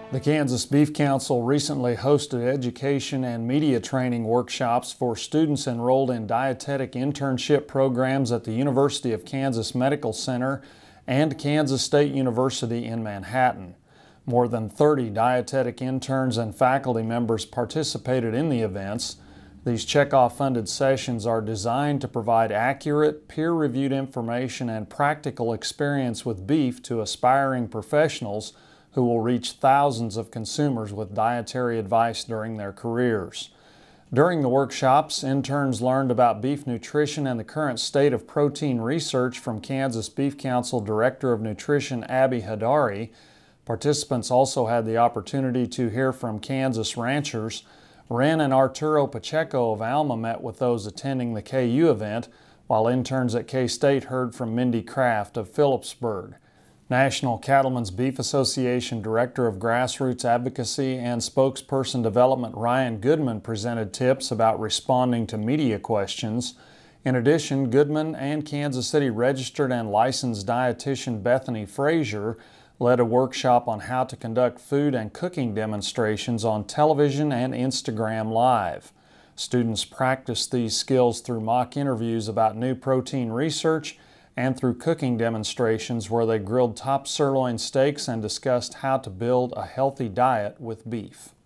The Kansas Beef Council recently hosted education and media training workshops for students enrolled in dietetic internship programs at the University of Kansas Medical Center and Kansas State University in Manhattan. More than 30 dietetic interns and faculty members participated in the events. These checkoff-funded sessions are designed to provide accurate, peer-reviewed information and practical experience with beef to aspiring professionals who will reach thousands of consumers with dietary advice during their careers. During the workshops, interns learned about beef nutrition and the current state of protein research from Kansas Beef Council Director of Nutrition Abby Heidari. Participants also had the opportunity to hear from Kansas ranchers. Wrenn and Arturo Pacheco of Alma met with those attending the KU event, while interns at K-State heard from Myndi Krafft of Phillipsburg. National Cattlemen's Beef Association Director of Grassroots Advocacy and Spokesperson Development Ryan Goodman presented tips about responding to media questions. In addition, Goodman and Kansas City registered and licensed dietitian Bethany Frazier led a workshop on how to conduct food and cooking demonstrations on television and Instagram Live. Students practiced these skills through mock interviews about new protein research and through cooking demonstrations where they grilled top sirloin steaks and discussed how to build a healthy diet with beef.